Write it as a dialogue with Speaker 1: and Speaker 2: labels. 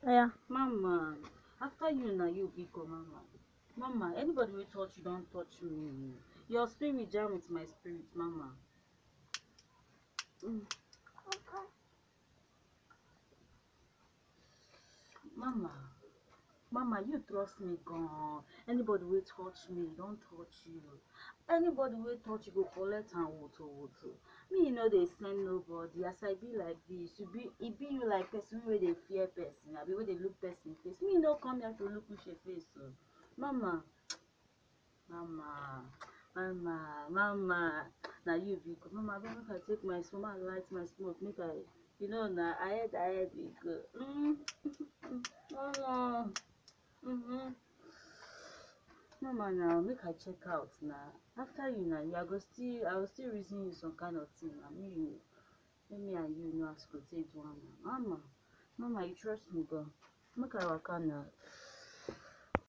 Speaker 1: Yeah.
Speaker 2: Mama, after you now you big go mama. Mama, anybody will touch you, don't touch me. Your spirit jam with my spirit, mama. Mm, mama. Mama, you trust me, gone. Anybody will touch me, don't touch you. Anybody will touch you, go collect and woto. Me, you know they send nobody. As I be like this, it be you like person where they fear person. I be where they look person face. Me, no come here to look with your face. So. Mama, mama. Now you be good. Mama, I make I take my smoke, I light my smoke, make I, you know, now I had we go. Mama. Mm-hmm. Mama now make I check out now. After you now, you are go still I will still reason you some kind of thing. I mean you let me and you know as go take one now. Mama, you trust me go. Make I waka now.